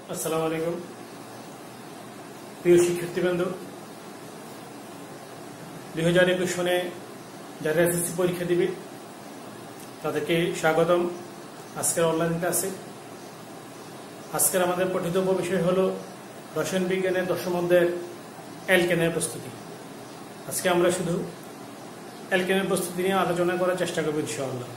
আসসালামু আলাইকুম প্রিয় শিক্ষার্থীবৃন্দ 2021 সনে যারা এসএসসি পরীক্ষা দিবে তাদেরকে স্বাগতম আজকের অনলাইন ক্লাসে। আজকের আমাদের পঠিতব্য বিষয় হলো রসায়ন বিজ্ঞানের দশম অধ্যায়ের অ্যালকেনের প্রস্তুতি। আজকে আমরা শুধু অ্যালকেনের প্রস্তুতি নিয়ে আলোচনা করার চেষ্টা করব ইনশাআল্লাহ।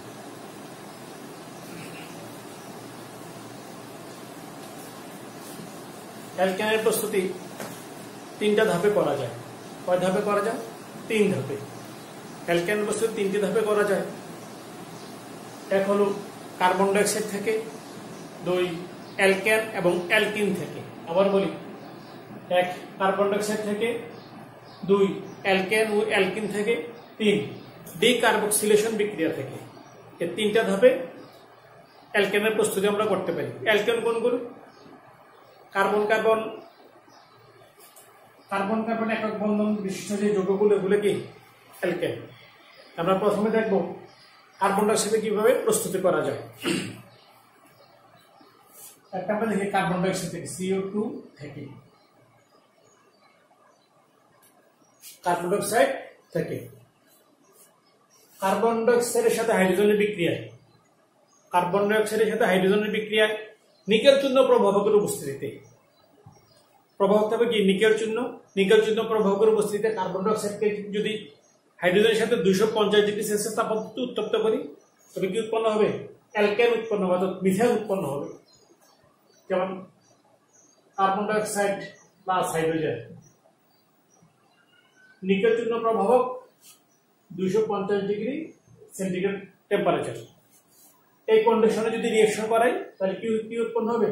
অ্যালকেনের প্রস্তুতি তিনটা ধাপে করা যায়। কয় ধাপে করা যায়? তিন ধাপে। অ্যালকেনের প্রস্তুতি তিনটি ধাপে করা যায়। এক হলো কার্বন ডাইঅক্সাইড থেকে, দুই অ্যালকেন এবং অ্যালকিন থেকে। আবার বলি, এক কার্বন ডাইঅক্সাইড থেকে, দুই অ্যালকেন ও অ্যালকিন থেকে, তিন ডিকার্বক্সিলেশন বিক্রিয়া থেকে। এই তিনটা ধাপে অ্যালকেনের প্রস্তুতি আমরা করতে পারি। অ্যালকেন কোনগুলো? কার্বন কার্বন কার্বন কার্বন একক বন্ধন বিশিষ্ট যে যৌগগুলো, এগুলো কি অ্যালকেন। আমরা প্রথমে দেখব কার্বন ডাইঅক্সাইড কিভাবে প্রস্তুতি করা যায়। একটা আমরা দেখি কার্বন ডাইঅক্সাইড থেকে, CO2 থেকে, কার্বন ডাইঅক্সাইড থেকে কার্বন ডাইঅক্সাইডের সাথে হাইড্রোজেনের বিক্রিয়ায়, কার্বন ডাইঅক্সাইডের সাথে হাইড্রোজেনের বিক্রিয়ায় নিকেল চূর্ণ প্রভাবকের উপস্থিতিতে, প্রভাবক হবে কি নিকেল চূর্ণ। নিকেল চূর্ণ প্রভাবকের উপস্থিতিতে কার্বন ডাইঅক্সাইডকে যদি হাইড্রোজেনের সাথে 250 ডিগ্রি সেলসিয়াস তাপমাত্রাতে উত্তপ্ত করি, তবে কি উৎপন্ন হবে? অ্যালকেন উৎপন্ন হবে, অর্থাৎ মিথেন উৎপন্ন হবে। যেমন carbon dioxide plus hydrogen, nickel চূর্ণ প্রভাবক 250 ডিগ্রি সেন্টিগ্রেড টেম্পারেচার। এই কন্ডিশনে যদি রিঅ্যাকশন করাই তাহলে কি উৎপন্ন হবে?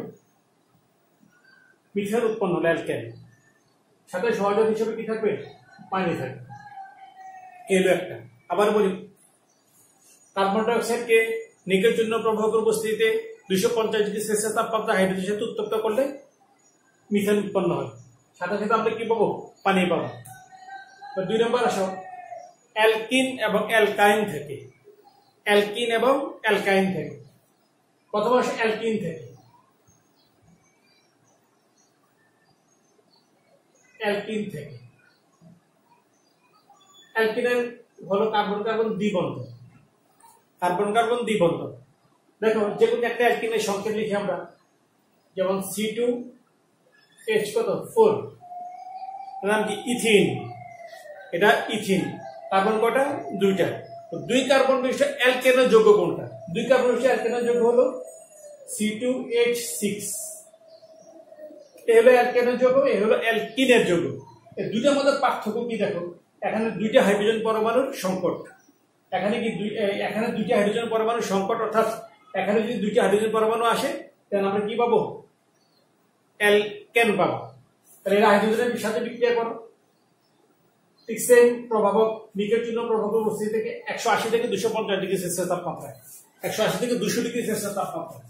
মিথেন উৎপন্ন হলো, অ্যালকেন। সাথে সহযোগ হিসেবে কি থাকবে? পানি থাকবে। এলো একটা। আবার বলি, কার্বন ডাইঅক্সাইডকে নিকেল চূর্ণ প্রভাবকের উপস্থিতিতে 250 ডিগ্রি সেলসিয়াস তাপমাত্রা হাইড্রোজেনের সাথে উত্তপ্ত করলে মিথেন উৎপন্ন হয়। সাথে সাথে আমরা কি পাবো? পানি পাবো। দুই নম্বর আসো অ্যালকিন এবং অ্যালকাইন থেকে। অ্যালকিন এবং অ্যালকাইন থেকে। প্রথম আসে অ্যালকিন থেকে। অ্যালকিন থেকে অ্যালকিনের হলো কার্বন কার্বন দ্বিবন্ধন। কার্বন কার্বন দ্বিবন্ধন। দেখো, যে কোনো একটা অ্যালকিনের সংকেত লিখি আমরা, যেমন C2H কত 4, নাম কি? ইথিন। এটা ইথিন। কার্বন কটা? দুইটা। দুই কার্বন বিশিষ্ট অ্যালকেনের যৌগ কোনটা? দুই কার্বন বিশিষ্ট অ্যালকেনের যৌগ হলো C2H6। এ হলো অ্যালকেনের যৌগ, এ হলো অ্যালকিনের যৌগ। এই দুইটার মধ্যে পার্থক্য কি? দেখো, এখানে দুইটা হাইড্রোজেন পরমাণুর সংকট। এখানে কি এখানে দুইটা হাইড্রোজেন পরমাণুর সংকট, অর্থাৎ এখানে যদি দুইটা হাইড্রোজেন পরমাণু আসে তাহলে আমরা কি পাবো? অ্যালকেন পাবো। তাহলে এরা হাইড্রোজেনের সাথে বিক্রিয়া করো। ঠিক সেম প্রভাবক নিকেল চূর্ণ প্রভাবক উপস্থিতি থেকে 180 থেকে 250 ডিগ্রি সেলসিয়াস তাপমাত্রায়, 180 থেকে 200 ডিগ্রি সেলসিয়াস তাপমাত্রায়,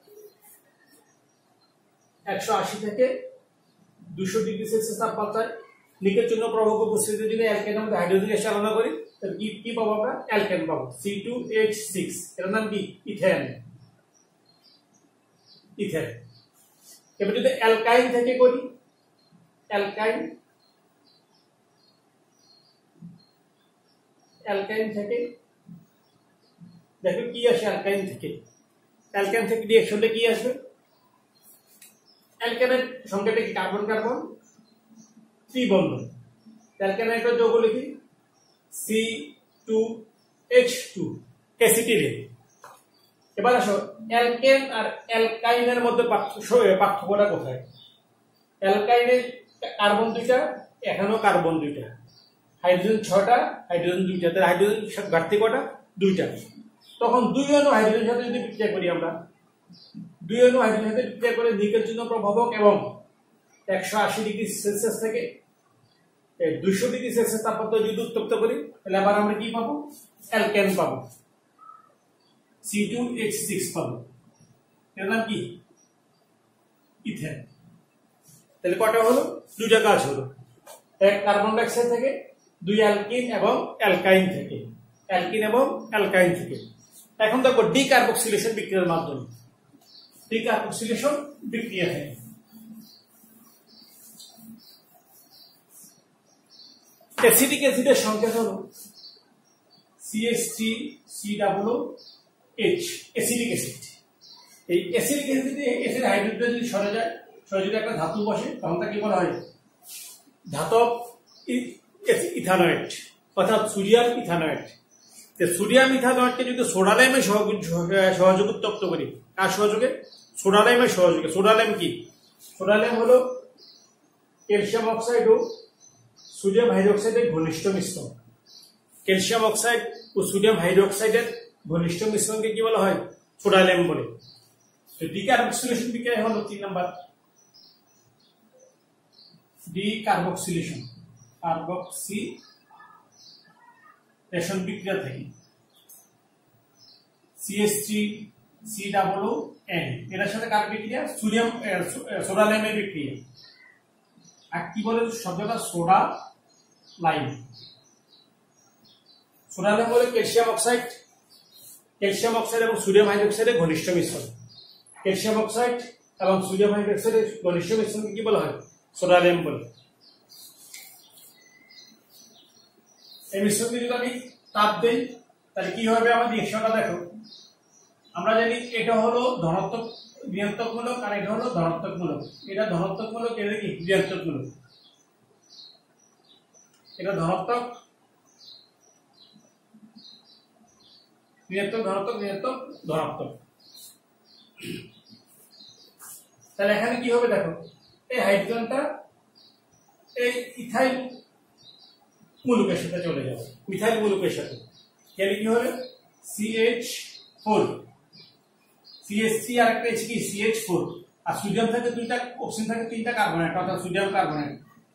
180 থেকে 200 ডিগ্রি সেলসিয়াস তাপমাত্রায় নিকেল চূর্ণ প্রভাবক উপস্থিতিতে যদি অ্যালকেনের মধ্যে হাইড্রোজেন গ্যাস চালনা করি তাহলে কি পাবো? আমরা অ্যালকেন পাবো, C2H6। এর নাম কি? ইথেন। ইথেন। এবার যদি অ্যালকাইন থেকে করি, অ্যালকাইন অ্যালকাইন থেকে দেখো কি আসে? অ্যালকাইন থেকে, অ্যালকাইন থেকে রিঅ্যাকশনটা কি আসবে? অ্যালকেনের সংখ্যাটা কি? Carbon carbon ত্রিবন্ধন। অ্যালকেনের একটা যৌগ লিখি C2H2, অ্যাসিটিলিন। এবার আসো অ্যালকেন আর অ্যালকাইনের মধ্যে পার্থক্যটা কোথায়? অ্যালকাইনের কার্বন দুইটা, এখানেও কার্বন দুইটা, হাইড্রোজেন 6টা, হাইড্রোজেন 2টা। তাহলে হাইড্রোজেন ঘাটতি কটা? 2টা। তখন 2 অণু হাইড্রোজেনের সাথে যদি বিক্রিয়া করি আমরা, 2 অণু হাইড্রোজেনের সাথে বিক্রিয়া করে নিকেল চূর্ণ প্রভাবক এবং 180 ডিগ্রি সেলসিয়াস থেকে 200 ডিগ্রি সেলসিয়াস তাপমাত্রা যদি উত্তপ্ত করি তাহলে আবার আমরা কি পাবো? অ্যালকেন পাবো, C2H6 পাবো। এর নাম কি? ইথেন। তাহলে কটা হলো? দুইটা কাজ হলো, এক কার্বন ডাইঅক্সাইড থেকে, দুই অ্যালকিন এবং অ্যালকাইন থেকে, অ্যালকিন এবং অ্যালকাইন থেকে। এখন দেখো ডিকার্বক্সিলেশন বিক্রিয়ার মাধ্যমে, ডিকার্বক্সিলেশন বিক্রিয়া থেকে অ্যাসিটিক অ্যাসিডের সংকেত হলো CH3COOH, অ্যাসিটিক অ্যাসিড। এই অ্যাসিটিক অ্যাসিডে এসিড হাইড্রোজেন যদি সরে যায়, সরে যদি একটা ধাতু বসে, তখন তাকে বলা হয় ধাতব ইথানয়েড, অর্থাৎ সোডিয়াম ইথানয়েড। সোডিয়াম ইথানয়েডকে যদি সোডালাইমে সহযোগে উত্তপ্ত করি, কার সহযোগে? সোডালাইমের সহযোগে। সোডালাইম কি? সোডালাইম হলো ক্যালসিয়াম অক্সাইড ও সোডিয়াম হাইড্রোক্সাইডের ঘনিষ্ঠ মিশ্রণ। ক্যালসিয়াম অক্সাইড ও সোডিয়াম হাইড্রোক্সাইডের ঘনিষ্ঠ মিশ্রণকে কি বলা হয়? সোডালাইম বলে। ডিকার্বক্সিলেশন বিক্রিয়া হলো 3 নাম্বার, ডিকার্বক্সিলেশন, কার্বক্সিলেশন বিক্রিয়া থেকে CH3COON, এটার সাথে কার বিক্রিয়া? সোডিয়াম সোডালাইমের বিক্রিয়া। আর কি বলে শব্দটা? Soda lime. সোডালাইম বলে ক্যালসিয়াম অক্সাইড এবং সোডিয়াম হাইড্রোক্সাইডের ঘনিষ্ঠ মিশ্রণ। ক্যালসিয়াম অক্সাইড এবং সোডিয়াম হাইড্রোক্সাইডের ঘনিষ্ঠ মিশ্রণকে কি বলা হয়? সোডালাইম বলে। এই মিশ্রণকে যদি আমি তাপ দেই, তাহলে কি হবে? আমার রিঅ্যাকশনটা দেখো। আমরা জানি এটা হলো ধনাত্মক ঋণাত্মকমূলক, আর এটা হলো ধনাত্মকমূলক। এটা ধনাত্মকমূলক, এটা কি ঋণাত্মকমূলক? এটা ধনাত্মক, ঋণাত্মক, ধনাত্মক, ঋণাত্মক, ধনাত্মক। তাহলে এখানে কি হবে দেখো, এই হাইড্রোজেনটা এই ইথাইল মূলকের সাথে চলে যাবে, মিথাইল মূলকের সাথে। তাহলে কি হবে? CH4, CH3 আর একটা H কি? CH4। আর সোডিয়াম থাকে 2টা, অক্সিজেন থাকে 3টা কার্বনেট, অর্থাৎ সোডিয়াম কার্বনেট,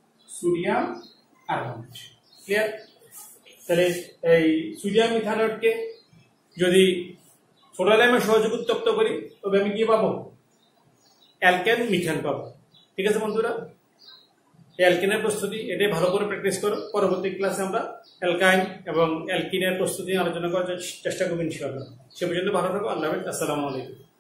ক্লিয়ার? তাহলে এই সোডিয়াম ইথানয়েডকে যদি সোডালাইমের সহযোগে উত্তপ্ত করি, তবে আমি কি পাবো? অ্যালকেন মিথেন পাবো। ঠিক আছে বন্ধুরা, এই অ্যালকেনের প্রস্তুতি এটাই ভালো করে প্র্যাকটিস করো। পরবর্তী ক্লাসে আমরা অ্যালকাইন এবং অ্যালকিনের প্রস্তুতি আলোচনা করার চেষ্টা করবো ইনশাআল্লাহ। সে পর্যন্ত ভালো থাকো। আল্লাহ হাফেজ। আসসালামু আলাইকুম।